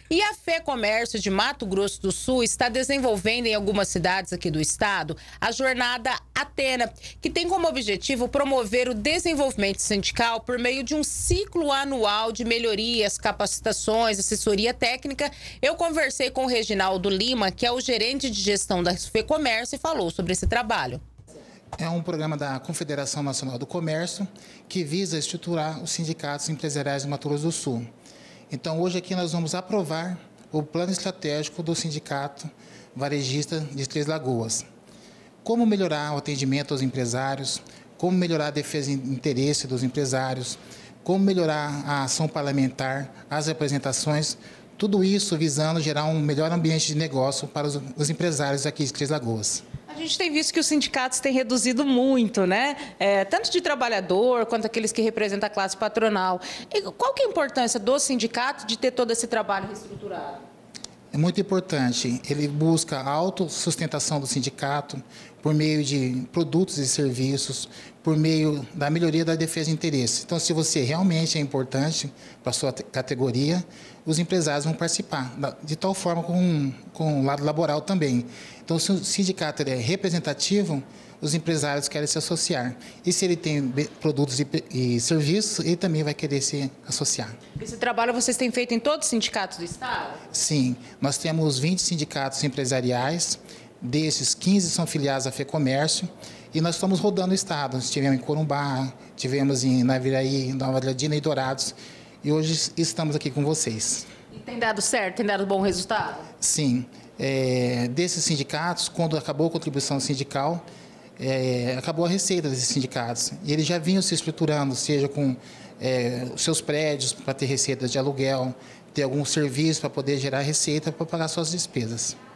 E a FEComércio de Mato Grosso do Sul está desenvolvendo em algumas cidades aqui do estado a jornada Atena, que tem como objetivo promover o desenvolvimento sindical por meio de um ciclo anual de melhorias, capacitações, assessoria técnica. Eu conversei com o Reginaldo Lima, que é o gerente de gestão da FEComércio, e falou sobre esse trabalho. É um programa da Confederação Nacional do Comércio que visa estruturar os sindicatos empresariais do Mato Grosso do Sul. Então, hoje aqui nós vamos aprovar o plano estratégico do Sindicato Varejista de Três Lagoas. Como melhorar o atendimento aos empresários, como melhorar a defesa de interesse dos empresários, como melhorar a ação parlamentar, as representações, tudo isso visando gerar um melhor ambiente de negócio para os empresários aqui de Três Lagoas. A gente tem visto que os sindicatos têm reduzido muito, né? Tanto de trabalhador quanto aqueles que representam a classe patronal. E qual que é a importância do sindicato de ter todo esse trabalho reestruturado? É muito importante. Ele busca a autossustentação do sindicato por meio de produtos e serviços, por meio da melhoria da defesa de interesse. Então, se você realmente é importante para a sua categoria, os empresários vão participar, de tal forma com o lado laboral também. Então, se o sindicato é representativo, os empresários querem se associar. E se ele tem produtos e serviços, ele também vai querer se associar. Esse trabalho vocês têm feito em todos os sindicatos do estado? Sim, nós temos 20 sindicatos empresariais, desses 15 são filiados à FEComércio, e nós estamos rodando o estado. Estivemos em Corumbá, tivemos em Naviraí, Nova Adriana e Dourados, e hoje estamos aqui com vocês. E tem dado certo? Tem dado bom resultado? Sim. Desses sindicatos, quando acabou a contribuição sindical, acabou a receita desses sindicatos. E eles já vinham se estruturando, seja com os seus prédios para ter receitas de aluguel, ter algum serviço para poder gerar receita para pagar suas despesas.